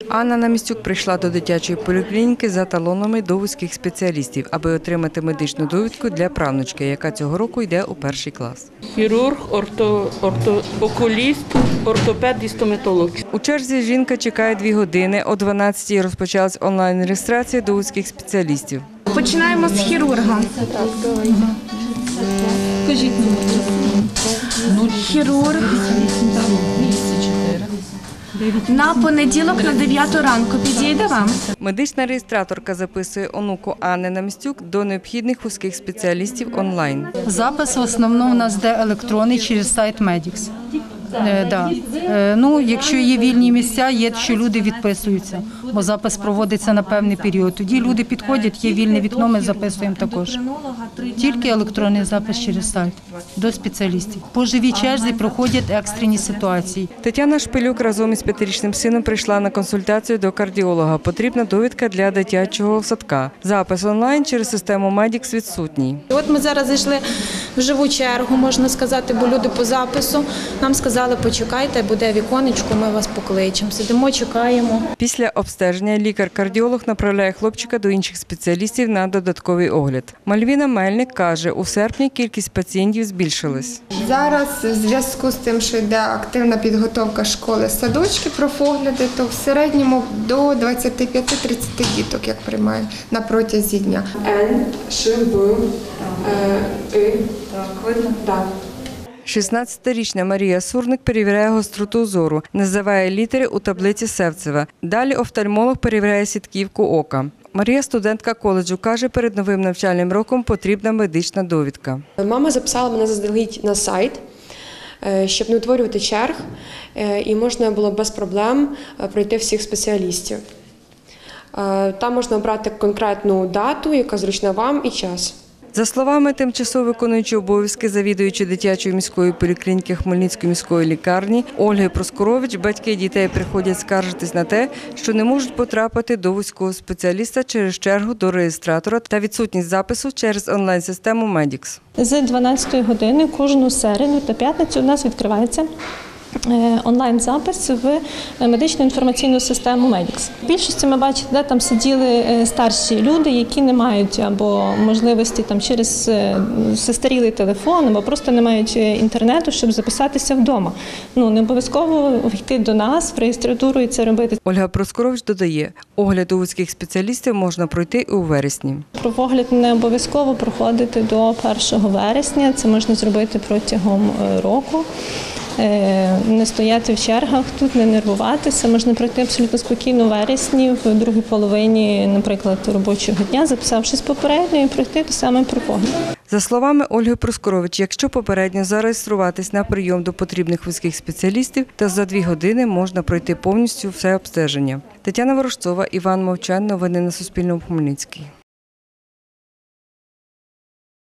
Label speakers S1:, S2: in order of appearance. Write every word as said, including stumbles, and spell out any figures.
S1: Анна Намістюк прийшла до дитячої поліклініки за талонами до вузьких спеціалістів, аби отримати медичну довідку для правнучки, яка цього року йде у перший клас.
S2: Хірург, орто, орто, окуліст, ортопед і стоматолог.
S1: У черзі жінка чекає дві години. О дванадцятій розпочалась онлайн-реєстрація до вузьких спеціалістів.
S3: Починаємо з хірурга. Скажіть, хірург на понеділок на дев'яту ранку підійде вам?
S1: Медична реєстраторка записує онуку Анни Намістюк до необхідних вузьких спеціалістів онлайн.
S4: Запис в основному у нас йде електронний через сайт Медікс. Е, да. е, ну, якщо є вільні місця, є, що люди відписуються, бо запис проводиться на певний період. Тоді люди підходять, є вільне вікно, ми записуємо також. Тільки електронний запис через сайт до спеціалістів. По живій черзі проходять екстрені ситуації.
S1: Тетяна Шпилюк разом із п'ятирічним сином прийшла на консультацію до кардіолога. Потрібна довідка для дитячого садка. Запис онлайн через систему Медікс відсутній.
S5: От ми зараз зайшли в живу чергу, можна сказати, бо люди по запису. Нам сказали, почекайте, буде віконечко, ми вас покличемо. Сидимо, чекаємо.
S1: Після обстеження лікар-кардіолог направляє хлопчика до інших спеціалістів на додатковий огляд. Мальвіна Мельник каже, у серпні кількість пацієнтів збільшилась.
S6: Зараз в зв'язку з тим, що йде активна підготовка школи, садочки, профогляди, то в середньому до двадцяти п'яти - тридцяти діток, як приймають на протязі дня. Н, Ш, В, И. Так, видно? Так.
S1: шістнадцятирічна Марія Сурник перевіряє гостроту зору, називає літери у таблиці Севцева. Далі офтальмолог перевіряє сітківку ока. Марія, студентка коледжу, каже, перед новим навчальним роком потрібна медична довідка.
S7: Мама записала мене заздалегідь на сайт, щоб не утворювати черг, і можна було без проблем пройти всіх спеціалістів. Там можна обрати конкретну дату, яка зручна вам, і час.
S1: За словами тимчасово виконуючої обов'язки завідуючої дитячої міської поліклініки Хмельницької міської лікарні Ольги Проскорович, батьки дітей приходять скаржитись на те, що не можуть потрапити до вузького спеціаліста через чергу до реєстратора та відсутність запису через онлайн-систему Медікс.
S8: З дванадцятої години кожну середу та п'ятницю у нас відкривається онлайн-запис в медичну інформаційну систему Медікс. В більшості ми бачимо, де там сиділи старші люди, які не мають або можливості там через застарілий телефон, або просто не мають інтернету, щоб записатися вдома. Ну, не обов'язково йти до нас в реєстратуру і це робити.
S1: Ольга Проскорович додає, огляд у вузьких спеціалістів можна пройти і у вересні.
S8: Про огляд не обов'язково проходити до першого вересня, це можна зробити протягом року. Не стояти в чергах тут, не нервуватися. Можна пройти абсолютно спокійно у вересні, в другій половині, наприклад, робочого дня, записавшись попередньо, і пройти те саме про погляд.
S1: За словами Ольги Проскорович, якщо попередньо зареєструватись на прийом до потрібних вузьких спеціалістів, то за дві години можна пройти повністю все обстеження. Тетяна Ворожцова, Іван Мовчан. Новини на Суспільному. Хмельницький.